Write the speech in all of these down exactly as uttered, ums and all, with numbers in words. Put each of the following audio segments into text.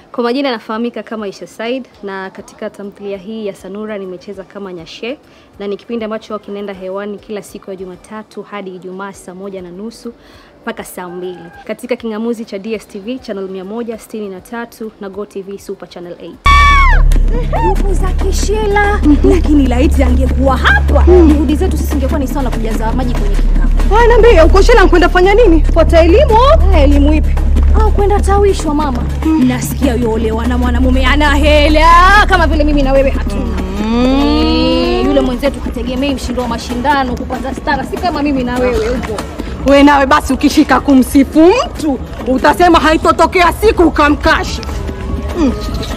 Kwa majina nafahamika kama Aisha Said, na katika tamthilia hii ya Sanura nimecheza kama Nyashee, na ni kipindi ambacho kinaenda hewani kila siku ya Jumatatu hadi Ijumaa saa moja na nusu mpaka saa mbili katika kingamuzi cha D S T V channel mia moja sitini na tatu na Go T V Super channel eight. Yupo za kishela, lakini laiti angekuwa hapa, juhudi zetu sisi ingekuwa ni sana kujaza maji kwenye kikapu. Wewe niambie, uko shela kwenda fanya nini? Fuata elimu? Ah, elimu ipi? Au kwenda tawishwa mama. Hmm. Nasikia yolewa na mwanamume ana hela kama vile mimi na wewe hatuna. Hmm. E, yule mwenzetu kategemea mshindo wa mashindano kupata stara, si kama mimi na wewe huko. Wewe nawe basi ukishika kumsifu mtu, utasema haitotokea siku ukamkashi. Hmm.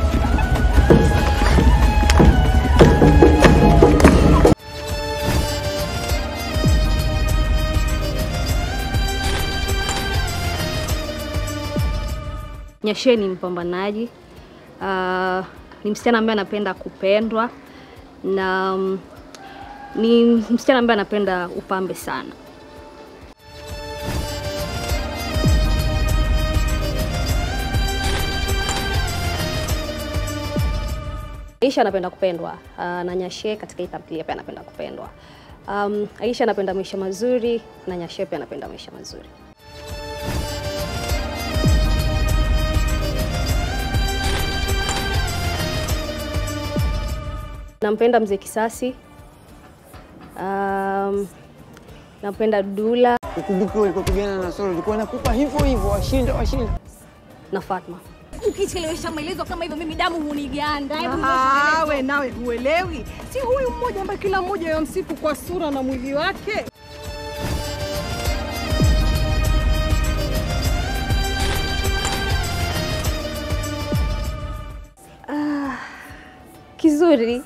Nyashee ni mpambanaji, uh, ni msichana ambaye anapenda kupendwa, na um, ni msichana ambaye anapenda upambe sana. Aisha anapenda kupendwa, uh, na Nyashee katika hii tamthilia pia anapenda kupendwa. Um, Aisha anapenda maisha mazuri na Nyashee pia anapenda maisha mazuri. Nampenda mzee Kisasi, um, nampenda Dula. Ukumbuke ulipopigana na Solo, ulikuwa nakupa hivyo hivyo, washinda washinda. Na Fatma. Ukichelewesha maelezo kama hivyo mimi damu huniganda. Ah, wewe nawe huelewi. Si huyu mmoja ambaye kila mmoja yamsifu kwa sura na mwili wake. Ah, kizuri.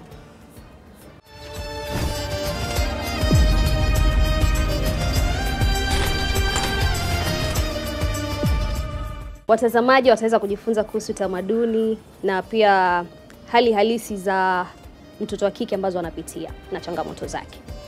Watazamaji wataweza kujifunza kuhusu tamaduni na pia hali halisi za mtoto wa kike ambazo anapitia na changamoto zake.